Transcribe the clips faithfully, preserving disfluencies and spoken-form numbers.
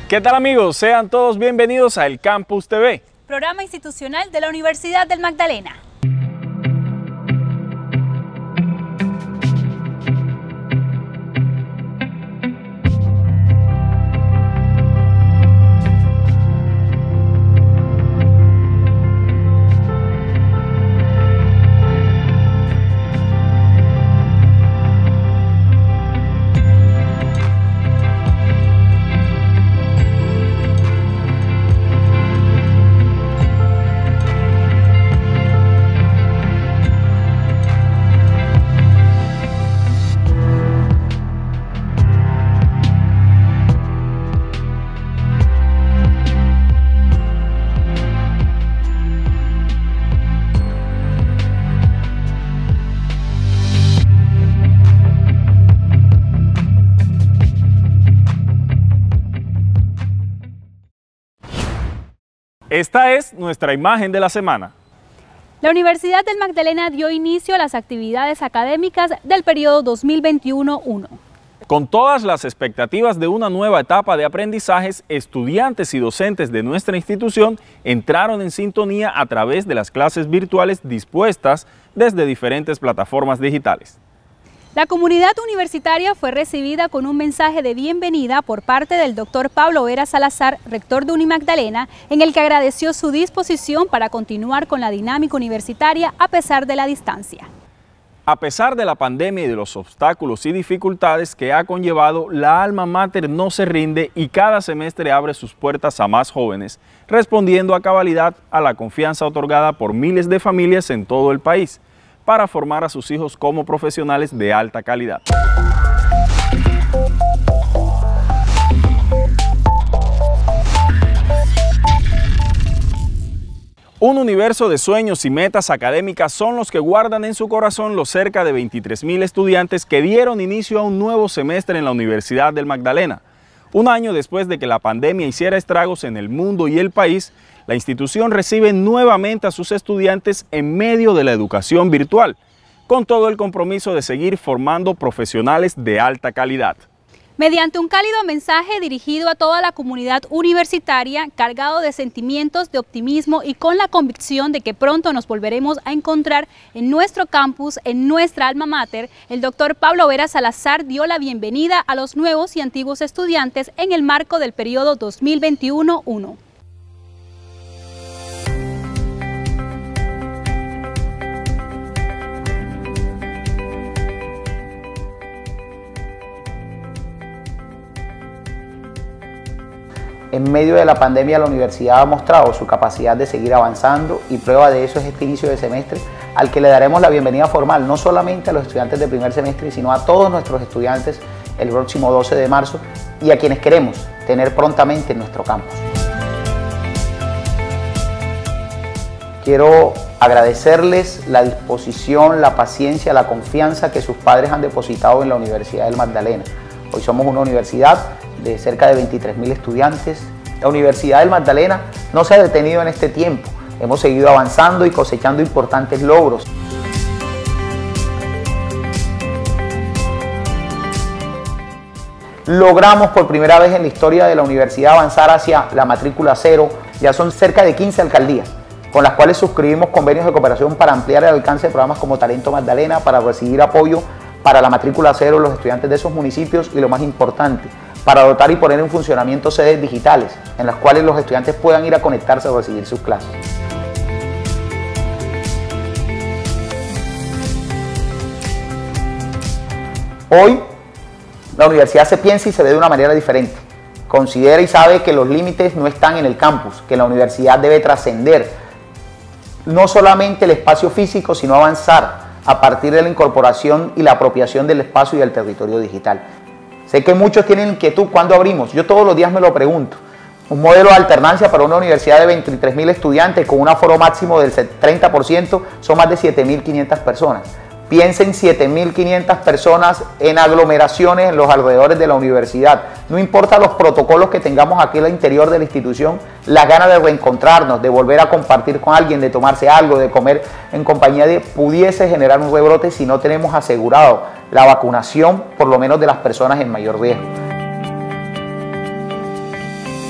¿Qué tal, amigos? Sean todos bienvenidos a El Campus T V, programa institucional de la Universidad del Magdalena. Esta es nuestra imagen de la semana. La Universidad del Magdalena dio inicio a las actividades académicas del periodo dos mil veintiuno uno. Con todas las expectativas de una nueva etapa de aprendizajes, estudiantes y docentes de nuestra institución entraron en sintonía a través de las clases virtuales dispuestas desde diferentes plataformas digitales. La comunidad universitaria fue recibida con un mensaje de bienvenida por parte del doctor Pablo Vera Salazar, rector de Unimagdalena, en el que agradeció su disposición para continuar con la dinámica universitaria a pesar de la distancia. A pesar de la pandemia y de los obstáculos y dificultades que ha conllevado, la alma mater no se rinde y cada semestre abre sus puertas a más jóvenes, respondiendo a cabalidad a la confianza otorgada por miles de familias en todo el país, para formar a sus hijos como profesionales de alta calidad. Un universo de sueños y metas académicas son los que guardan en su corazón los cerca de veintitrés mil estudiantes que dieron inicio a un nuevo semestre en la Universidad del Magdalena. Un año después de que la pandemia hiciera estragos en el mundo y el país, la institución recibe nuevamente a sus estudiantes en medio de la educación virtual, con todo el compromiso de seguir formando profesionales de alta calidad. Mediante un cálido mensaje dirigido a toda la comunidad universitaria, cargado de sentimientos de optimismo y con la convicción de que pronto nos volveremos a encontrar en nuestro campus, en nuestra alma mater, el doctor Pablo Vera Salazar dio la bienvenida a los nuevos y antiguos estudiantes en el marco del periodo dos mil veintiuno uno. En medio de la pandemia, la universidad ha mostrado su capacidad de seguir avanzando y prueba de eso es este inicio de semestre al que le daremos la bienvenida formal no solamente a los estudiantes de primer semestre, sino a todos nuestros estudiantes el próximo doce de marzo y a quienes queremos tener prontamente en nuestro campus. Quiero agradecerles la disposición, la paciencia, la confianza que sus padres han depositado en la Universidad del Magdalena. Hoy somos una universidad de cerca de veintitrés mil estudiantes. La Universidad del Magdalena no se ha detenido en este tiempo. Hemos seguido avanzando y cosechando importantes logros. Logramos por primera vez en la historia de la universidad avanzar hacia la matrícula cero. Ya son cerca de quince alcaldías, con las cuales suscribimos convenios de cooperación para ampliar el alcance de programas como Talento Magdalena, para recibir apoyo para la matrícula cero los estudiantes de esos municipios y lo más importante, para dotar y poner en funcionamiento sedes digitales en las cuales los estudiantes puedan ir a conectarse o recibir sus clases. Hoy la universidad se piensa y se ve de una manera diferente. Considera y sabe que los límites no están en el campus, que la universidad debe trascender no solamente el espacio físico, sino avanzar a partir de la incorporación y la apropiación del espacio y del territorio digital. Sé que muchos tienen inquietud, ¿cuándo abrimos? Yo todos los días me lo pregunto. Un modelo de alternancia para una universidad de veintitrés mil estudiantes con un aforo máximo del treinta por ciento son más de siete mil quinientas personas. Piensen siete mil quinientas personas en aglomeraciones en los alrededores de la universidad. No importa los protocolos que tengamos aquí al interior de la institución, la gana de reencontrarnos, de volver a compartir con alguien, de tomarse algo, de comer en compañía de, pudiese generar un rebrote si no tenemos asegurado la vacunación, por lo menos de las personas en mayor riesgo.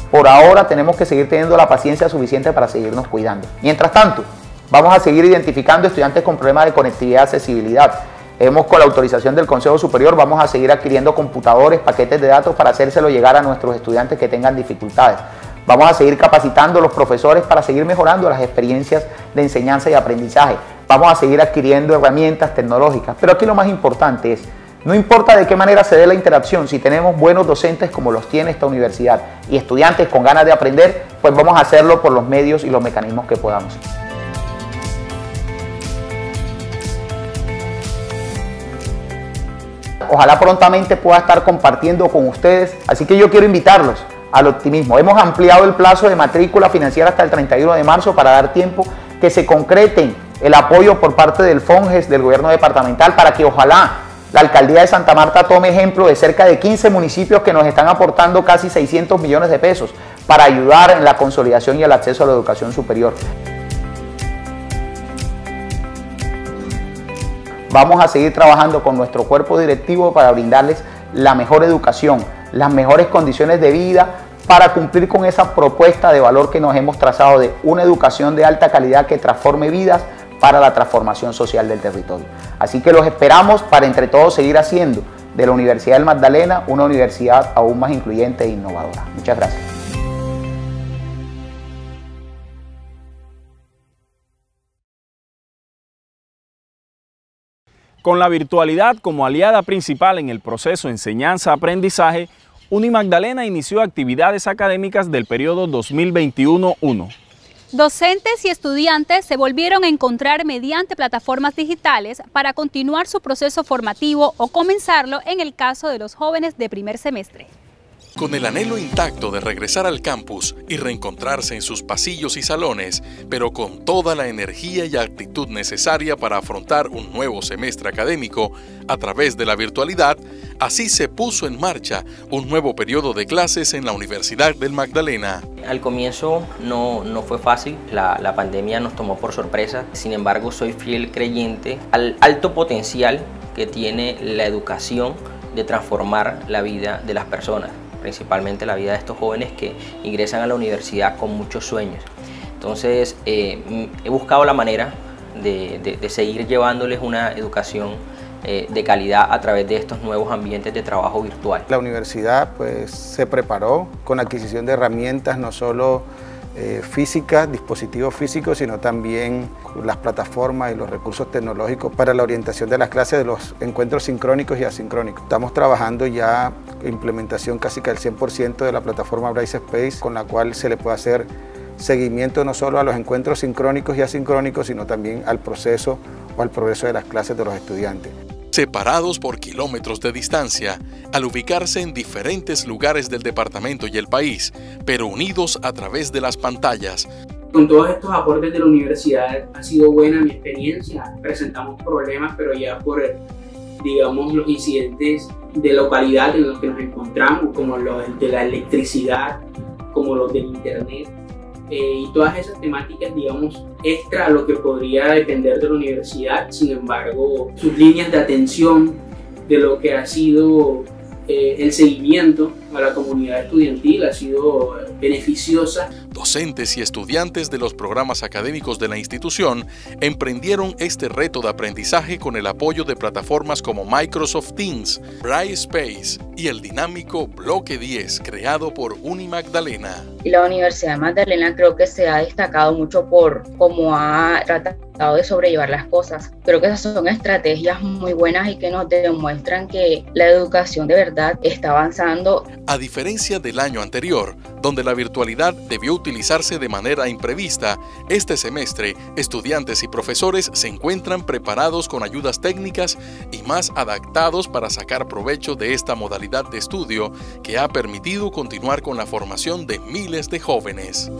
por ahora tenemos que seguir teniendo la paciencia suficiente para seguirnos cuidando. Mientras tanto, vamos a seguir identificando estudiantes con problemas de conectividad y accesibilidad. Hemos, con la autorización del Consejo Superior, vamos a seguir adquiriendo computadores, paquetes de datos para hacérselo llegar a nuestros estudiantes que tengan dificultades. Vamos a seguir capacitando a los profesores para seguir mejorando las experiencias de enseñanza y aprendizaje. Vamos a seguir adquiriendo herramientas tecnológicas. Pero aquí lo más importante es, no importa de qué manera se dé la interacción, si tenemos buenos docentes como los tiene esta universidad y estudiantes con ganas de aprender, pues vamos a hacerlo por los medios y los mecanismos que podamos. Ojalá prontamente pueda estar compartiendo con ustedes, así que yo quiero invitarlos al optimismo. Hemos ampliado el plazo de matrícula financiera hasta el treinta y uno de marzo para dar tiempo que se concreten el apoyo por parte del FONGES, del gobierno departamental, para que ojalá la alcaldía de Santa Marta tome ejemplo de cerca de quince municipios que nos están aportando casi seiscientos millones de pesos para ayudar en la consolidación y el acceso a la educación superior. Vamos a seguir trabajando con nuestro cuerpo directivo para brindarles la mejor educación, las mejores condiciones de vida, para cumplir con esa propuesta de valor que nos hemos trazado de una educación de alta calidad que transforme vidas para la transformación social del territorio. Así que los esperamos para entre todos seguir haciendo de la Universidad del Magdalena una universidad aún más incluyente e innovadora. Muchas gracias. Con la virtualidad como aliada principal en el proceso enseñanza-aprendizaje, Unimagdalena inició actividades académicas del periodo dos mil veintiuno uno. Docentes y estudiantes se volvieron a encontrar mediante plataformas digitales para continuar su proceso formativo o comenzarlo en el caso de los jóvenes de primer semestre. Con el anhelo intacto de regresar al campus y reencontrarse en sus pasillos y salones, pero con toda la energía y actitud necesaria para afrontar un nuevo semestre académico a través de la virtualidad, así se puso en marcha un nuevo periodo de clases en la Universidad del Magdalena. Al comienzo no, no fue fácil, la, la pandemia nos tomó por sorpresa, sin embargo soy fiel creyente al alto potencial que tiene la educación de transformar la vida de las personas, principalmente la vida de estos jóvenes que ingresan a la universidad con muchos sueños. Entonces eh, he buscado la manera de, de, de seguir llevándoles una educación eh, de calidad a través de estos nuevos ambientes de trabajo virtual. La universidad pues, se preparó con adquisición de herramientas no solo eh, físicas, dispositivos físicos, sino también las plataformas y los recursos tecnológicos para la orientación de las clases de los encuentros sincrónicos y asincrónicos. Estamos trabajando ya implementación casi que al cien por ciento de la plataforma Brightspace, con la cual se le puede hacer seguimiento no solo a los encuentros sincrónicos y asincrónicos, sino también al proceso o al progreso de las clases de los estudiantes. Separados por kilómetros de distancia, al ubicarse en diferentes lugares del departamento y el país, pero unidos a través de las pantallas. Con todos estos aportes de la universidad ha sido buena mi experiencia. Presentamos problemas, pero ya por, digamos, los incidentes de localidad en los que nos encontramos, como los de la electricidad, como los del internet, eh, y todas esas temáticas, digamos, extra a lo que podría depender de la universidad. Sin embargo, sus líneas de atención de lo que ha sido eh, el seguimiento a la comunidad estudiantil ha sido beneficiosa. Docentes y estudiantes de los programas académicos de la institución emprendieron este reto de aprendizaje con el apoyo de plataformas como Microsoft Teams, Brightspace y el dinámico Bloque diez creado por Unimagdalena. Y la Universidad de Magdalena creo que se ha destacado mucho por cómo ha tratado de sobrellevar las cosas. Creo que esas son estrategias muy buenas y que nos demuestran que la educación de verdad está avanzando. A diferencia del año anterior, donde la virtualidad debió utilizarse de manera imprevista, este semestre estudiantes y profesores se encuentran preparados con ayudas técnicas y más adaptados para sacar provecho de esta modalidad de estudio que ha permitido continuar con la formación de miles de jóvenes.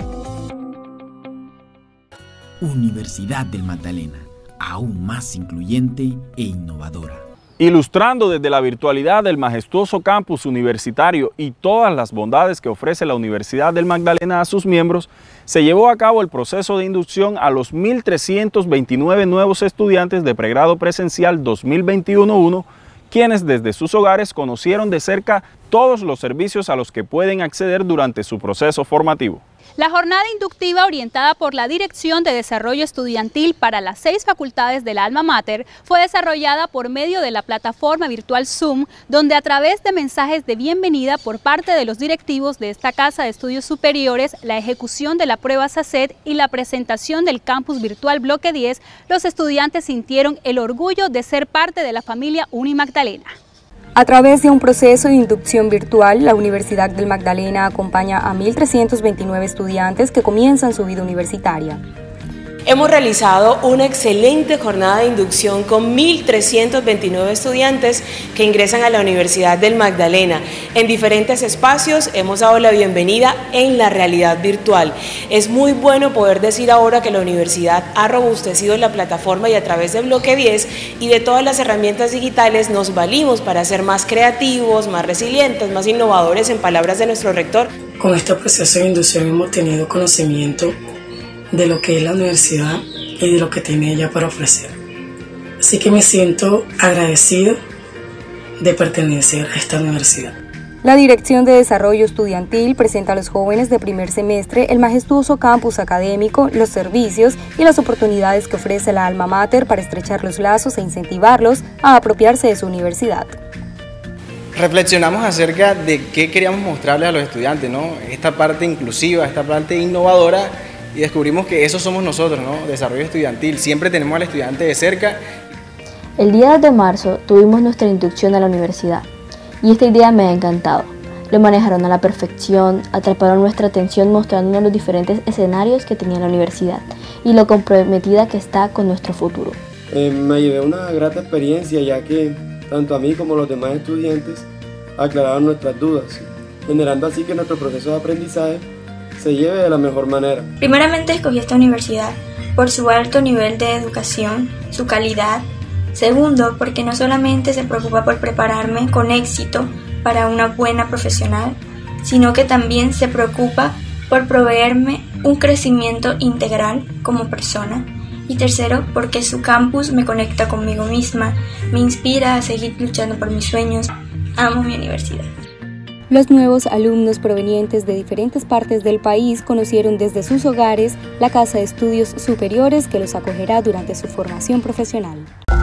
Universidad del Magdalena, aún más incluyente e innovadora. Ilustrando desde la virtualidad el majestuoso campus universitario y todas las bondades que ofrece la Universidad del Magdalena a sus miembros, se llevó a cabo el proceso de inducción a los mil trescientos veintinueve nuevos estudiantes de pregrado presencial dos mil veintiuno uno quienes desde sus hogares conocieron de cerca todos los servicios a los que pueden acceder durante su proceso formativo. La jornada inductiva orientada por la Dirección de Desarrollo Estudiantil para las seis facultades del Alma Mater fue desarrollada por medio de la plataforma virtual Zoom, donde a través de mensajes de bienvenida por parte de los directivos de esta Casa de Estudios Superiores, la ejecución de la prueba SACET y la presentación del campus virtual Bloque diez, los estudiantes sintieron el orgullo de ser parte de la familia Unimagdalena. A través de un proceso de inducción virtual, la Universidad del Magdalena acompaña a mil trescientos veintinueve estudiantes que comienzan su vida universitaria. Hemos realizado una excelente jornada de inducción con mil trescientos veintinueve estudiantes que ingresan a la Universidad del Magdalena. En diferentes espacios hemos dado la bienvenida en la realidad virtual. Es muy bueno poder decir ahora que la universidad ha robustecido la plataforma y a través de Bloque diez y de todas las herramientas digitales nos valimos para ser más creativos, más resilientes, más innovadores, en palabras de nuestro rector. Con este proceso de inducción hemos tenido conocimiento de lo que es la universidad y de lo que tiene ella para ofrecer. Así que me siento agradecido de pertenecer a esta universidad. La Dirección de Desarrollo Estudiantil presenta a los jóvenes de primer semestre el majestuoso campus académico, los servicios y las oportunidades que ofrece la Alma Mater para estrechar los lazos e incentivarlos a apropiarse de su universidad. Reflexionamos acerca de qué queríamos mostrarles a los estudiantes, ¿no? Esta parte inclusiva, esta parte innovadora, y descubrimos que eso somos nosotros, ¿no? Desarrollo estudiantil, siempre tenemos al estudiante de cerca. El día dos de marzo tuvimos nuestra inducción a la universidad y esta idea me ha encantado. Lo manejaron a la perfección, atraparon nuestra atención mostrándonos los diferentes escenarios que tenía la universidad y lo comprometida que está con nuestro futuro. Eh, me llevé una grata experiencia, ya que tanto a mí como a los demás estudiantes aclararon nuestras dudas, generando así que nuestro proceso de aprendizaje se lleve de la mejor manera. Primeramente escogí esta universidad por su alto nivel de educación, su calidad. Segundo, porque no solamente se preocupa por prepararme con éxito para una buena profesional, sino que también se preocupa por proveerme un crecimiento integral como persona. Y tercero, porque su campus me conecta conmigo misma, me inspira a seguir luchando por mis sueños. Amo mi universidad. Los nuevos alumnos provenientes de diferentes partes del país conocieron desde sus hogares la Casa de Estudios Superiores que los acogerá durante su formación profesional.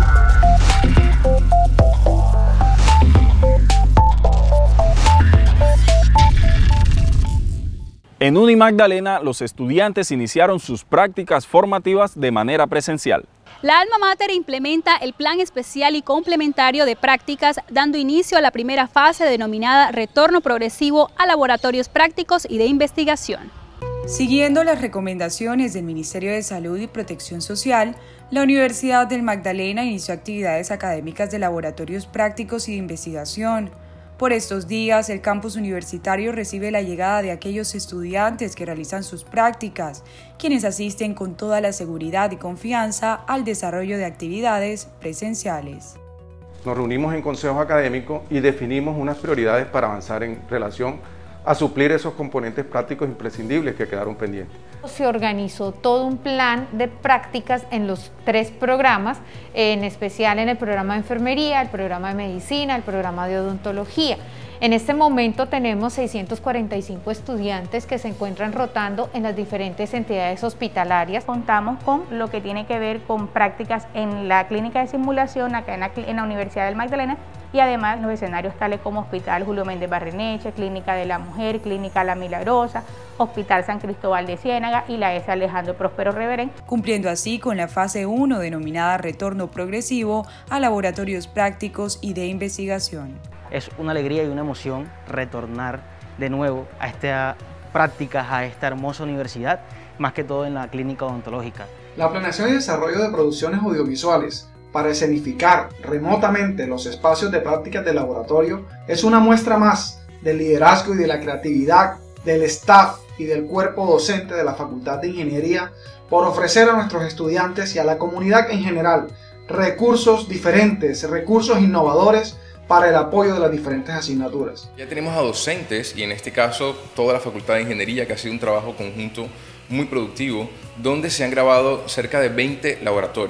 En Unimagdalena, los estudiantes iniciaron sus prácticas formativas de manera presencial. La Alma Mater implementa el plan especial y complementario de prácticas, dando inicio a la primera fase denominada Retorno Progresivo a Laboratorios Prácticos y de Investigación. Siguiendo las recomendaciones del Ministerio de Salud y Protección Social, la Universidad del Magdalena inició actividades académicas de laboratorios prácticos y de investigación. Por estos días, el campus universitario recibe la llegada de aquellos estudiantes que realizan sus prácticas, quienes asisten con toda la seguridad y confianza al desarrollo de actividades presenciales. Nos reunimos en consejo académico y definimos unas prioridades para avanzar en relación a suplir esos componentes prácticos imprescindibles que quedaron pendientes. Se organizó todo un plan de prácticas en los tres programas, en especial en el programa de enfermería, el programa de medicina, el programa de odontología. En este momento tenemos seiscientos cuarenta y cinco estudiantes que se encuentran rotando en las diferentes entidades hospitalarias. Contamos con lo que tiene que ver con prácticas en la clínica de simulación acá en la, en la Universidad del Magdalena y además los escenarios tales como Hospital Julio Méndez Barreneche, Clínica de la Mujer, Clínica La Milagrosa, Hospital San Cristóbal de Ciénaga y la E S Alejandro Próspero Reverén. Cumpliendo así con la fase uno denominada Retorno Progresivo a Laboratorios Prácticos y de Investigación. Es una alegría y una emoción retornar de nuevo a estas prácticas, a esta hermosa universidad, más que todo en la clínica odontológica. La planeación y desarrollo de producciones audiovisuales para escenificar remotamente los espacios de prácticas de laboratorio es una muestra más del liderazgo y de la creatividad del staff y del cuerpo docente de la Facultad de Ingeniería por ofrecer a nuestros estudiantes y a la comunidad en general recursos diferentes, recursos innovadores para el apoyo de las diferentes asignaturas. Ya tenemos a docentes y en este caso toda la Facultad de Ingeniería, que ha sido un trabajo conjunto muy productivo, donde se han grabado cerca de veinte laboratorios.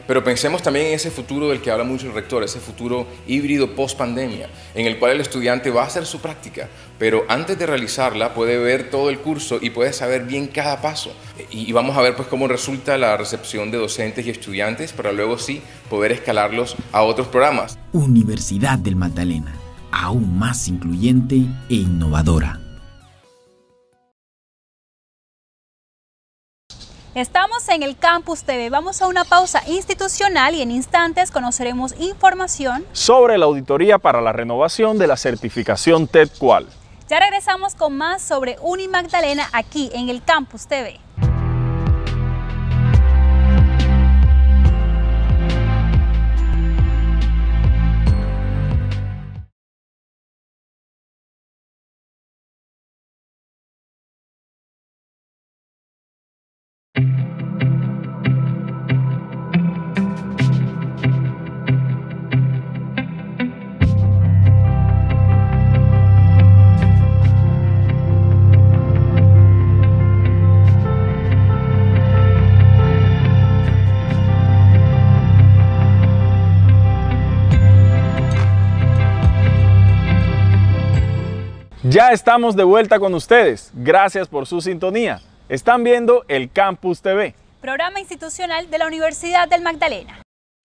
Pero pensemos también en ese futuro del que habla mucho el rector, ese futuro híbrido post-pandemia, en el cual el estudiante va a hacer su práctica, pero antes de realizarla puede ver todo el curso y puede saber bien cada paso. Y vamos a ver pues cómo resulta la recepción de docentes y estudiantes para luego sí poder escalarlos a otros programas. Universidad del Magdalena, aún más incluyente e innovadora. Estamos en el Campus T V, vamos a una pausa institucional y en instantes conoceremos información sobre la auditoría para la renovación de la certificación TEDQual. Ya regresamos con más sobre Unimagdalena aquí en el Campus T V. Ya estamos de vuelta con ustedes. Gracias por su sintonía. Están viendo el Campus T V, programa institucional de la Universidad del Magdalena.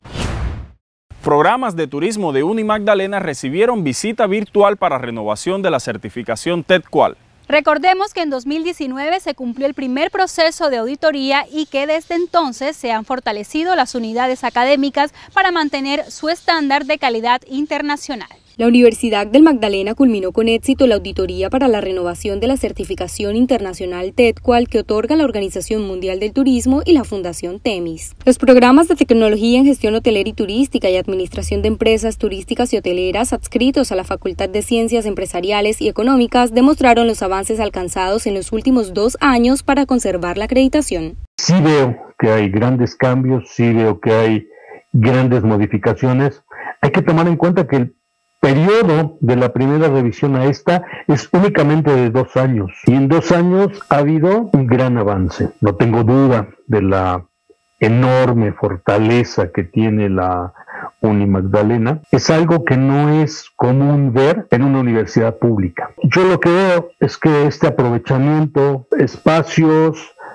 Programas de turismo de Unimagdalena recibieron visita virtual para renovación de la certificación TEDQual. Recordemos que en dos mil diecinueve se cumplió el primer proceso de auditoría y que desde entonces se han fortalecido las unidades académicas para mantener su estándar de calidad internacional. La Universidad del Magdalena culminó con éxito la auditoría para la renovación de la certificación internacional TEDQual que otorga la Organización Mundial del Turismo y la Fundación Temis. Los programas de tecnología en gestión hotelera y turística y administración de empresas turísticas y hoteleras adscritos a la Facultad de Ciencias Empresariales y Económicas demostraron los avances alcanzados en los últimos dos años para conservar la acreditación. Sí veo que hay grandes cambios, sí veo que hay grandes modificaciones. Hay que tomar en cuenta que el periodo de la primera revisión a esta es únicamente de dos años y en dos años ha habido un gran avance. No tengo duda de la enorme fortaleza que tiene la Unimagdalena. Es algo que no es común ver en una universidad pública. Yo lo que veo es que este aprovechamiento, espacios,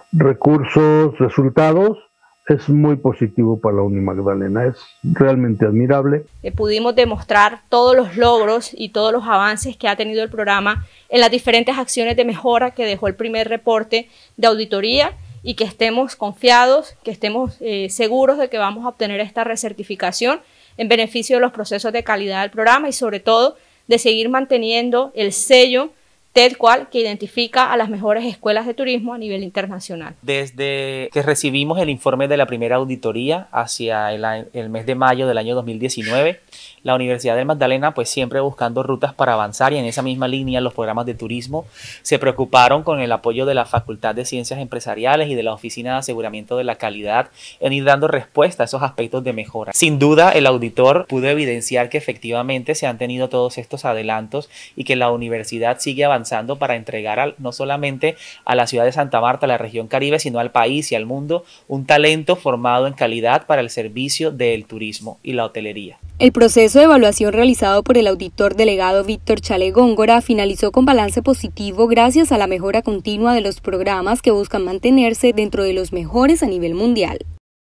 recursos, resultados, es muy positivo para la Unimagdalena, es realmente admirable. Eh, pudimos demostrar todos los logros y todos los avances que ha tenido el programa en las diferentes acciones de mejora que dejó el primer reporte de auditoría y que estemos confiados, que estemos eh, seguros de que vamos a obtener esta recertificación en beneficio de los procesos de calidad del programa y sobre todo de seguir manteniendo el sello TEDQual que identifica a las mejores escuelas de turismo a nivel internacional. Desde que recibimos el informe de la primera auditoría hacia el, el mes de mayo del año dos mil diecinueve, la Universidad del Magdalena, pues siempre buscando rutas para avanzar y en esa misma línea los programas de turismo se preocuparon con el apoyo de la Facultad de Ciencias Empresariales y de la Oficina de Aseguramiento de la Calidad en ir dando respuesta a esos aspectos de mejora. Sin duda, el auditor pudo evidenciar que efectivamente se han tenido todos estos adelantos y que la universidad sigue avanzando para entregar al, no solamente a la ciudad de Santa Marta, a la región Caribe, sino al país y al mundo un talento formado en calidad para el servicio del turismo y la hotelería. El proceso de evaluación realizado por el auditor delegado Víctor Chale Góngora finalizó con balance positivo gracias a la mejora continua de los programas que buscan mantenerse dentro de los mejores a nivel mundial.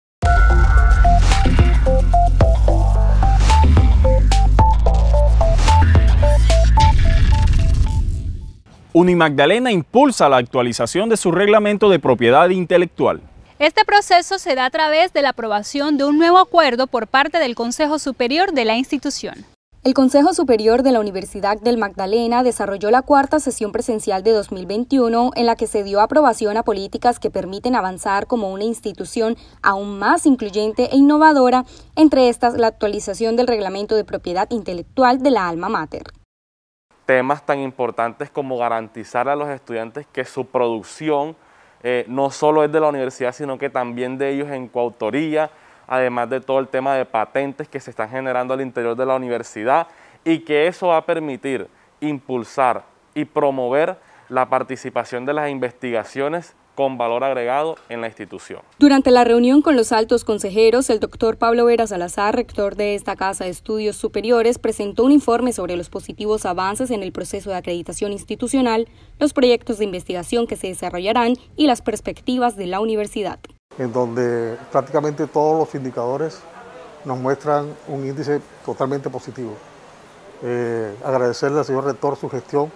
Unimagdalena impulsa la actualización de su reglamento de propiedad intelectual. Este proceso se da a través de la aprobación de un nuevo acuerdo por parte del Consejo Superior de la institución. El Consejo Superior de la Universidad del Magdalena desarrolló la cuarta sesión presencial de dos mil veintiuno en la que se dio aprobación a políticas que permiten avanzar como una institución aún más incluyente e innovadora, entre estas la actualización del reglamento de propiedad intelectual de la alma mater. Temas tan importantes como garantizar a los estudiantes que su producción Eh, no solo es de la universidad, sino que también de ellos en coautoría, además de todo el tema de patentes que se están generando al interior de la universidad y que eso va a permitir impulsar y promover la participación de las investigaciones con valor agregado en la institución. Durante la reunión con los altos consejeros, el doctor Pablo Vera Salazar, rector de esta Casa de Estudios Superiores, presentó un informe sobre los positivos avances en el proceso de acreditación institucional, los proyectos de investigación que se desarrollarán y las perspectivas de la universidad. En donde prácticamente todos los indicadores nos muestran un índice totalmente positivo. Eh, agradecerle al señor rector su gestión,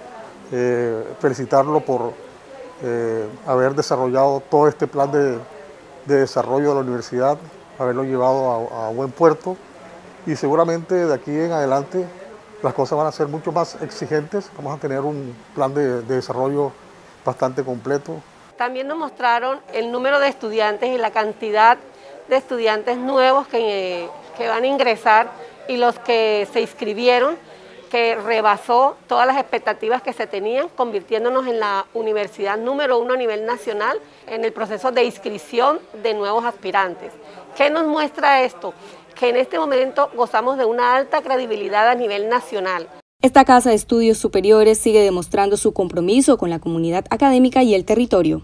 eh, felicitarlo por eh, haber desarrollado todo este plan de, de desarrollo de la universidad, haberlo llevado a, a buen puerto, y seguramente de aquí en adelante las cosas van a ser mucho más exigentes. Vamos a tener un plan de, de desarrollo bastante completo. También nos mostraron el número de estudiantes y la cantidad de estudiantes nuevos que, que van a ingresar y los que se inscribieron, que rebasó todas las expectativas que se tenían, convirtiéndonos en la universidad número uno a nivel nacional en el proceso de inscripción de nuevos aspirantes. ¿Qué nos muestra esto? Que en este momento gozamos de una alta credibilidad a nivel nacional. Esta Casa de Estudios Superiores sigue demostrando su compromiso con la comunidad académica y el territorio.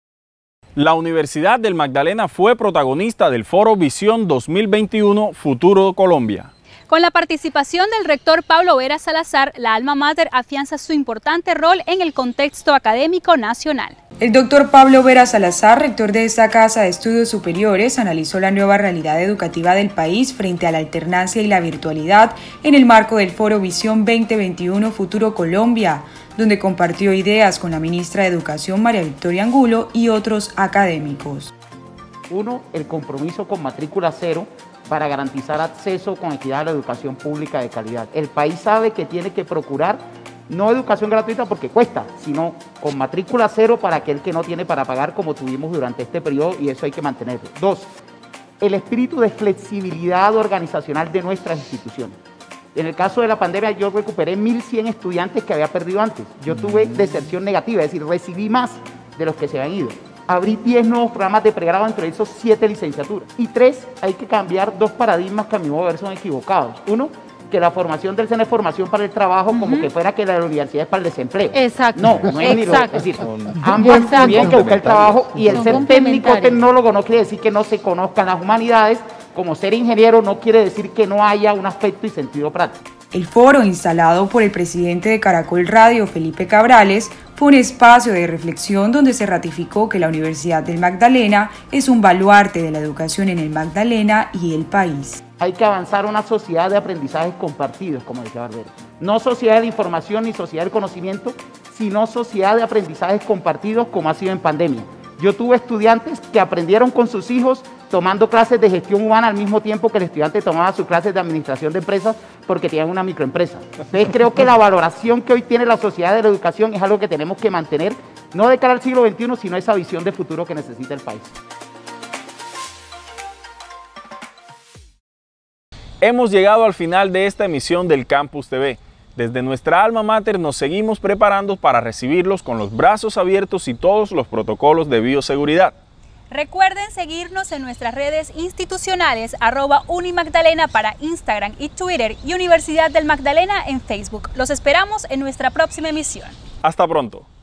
La Universidad del Magdalena fue protagonista del Foro Visión dos mil veintiuno Futuro Colombia. Con la participación del rector Pablo Vera Salazar, la alma mater afianza su importante rol en el contexto académico nacional. El doctor Pablo Vera Salazar, rector de esta Casa de Estudios Superiores, analizó la nueva realidad educativa del país frente a la alternancia y la virtualidad en el marco del Foro Visión veinte veintiuno Futuro Colombia, donde compartió ideas con la ministra de Educación María Victoria Angulo y otros académicos. Uno, el compromiso con matrícula cero para garantizar acceso con equidad a la educación pública de calidad. El país sabe que tiene que procurar no educación gratuita porque cuesta, sino con matrícula cero para aquel que no tiene para pagar, como tuvimos durante este periodo, y eso hay que mantenerlo. Dos, el espíritu de flexibilidad organizacional de nuestras instituciones. En el caso de la pandemia yo recuperé mil cien estudiantes que había perdido antes. Yo tuve deserción negativa, es decir, recibí más de los que se habían ido. Abrí diez nuevos programas de pregrado, entre esos siete licenciaturas. Y tres, hay que cambiar dos paradigmas que a mi modo de ver son equivocados. Uno, que la formación del SENA es formación para el trabajo, uh-huh, como que fuera que la universidad es para el desempleo. Exacto. No, no es ni lo, es decir, ambos Exacto. tienen que buscar el trabajo, y el Son ser técnico tecnólogo no quiere decir que no se conozcan las humanidades, como ser ingeniero no quiere decir que no haya un aspecto y sentido práctico. El foro, instalado por el presidente de Caracol Radio, Felipe Cabrales, fue un espacio de reflexión donde se ratificó que la Universidad del Magdalena es un baluarte de la educación en el Magdalena y el país. Hay que avanzar a una sociedad de aprendizajes compartidos, como decía Barbero. No sociedad de información ni sociedad del conocimiento, sino sociedad de aprendizajes compartidos, como ha sido en pandemia. Yo tuve estudiantes que aprendieron con sus hijos tomando clases de gestión humana al mismo tiempo que el estudiante tomaba sus clases de administración de empresas porque tenían una microempresa. Entonces creo que la valoración que hoy tiene la sociedad de la educación es algo que tenemos que mantener, no de cara al siglo veintiuno, sino esa visión de futuro que necesita el país. Hemos llegado al final de esta emisión del Campus T V. Desde nuestra alma mater nos seguimos preparando para recibirlos con los brazos abiertos y todos los protocolos de bioseguridad. Recuerden seguirnos en nuestras redes institucionales, arroba Unimagdalena para Instagram y Twitter, y Universidad del Magdalena en Facebook. Los esperamos en nuestra próxima emisión. Hasta pronto.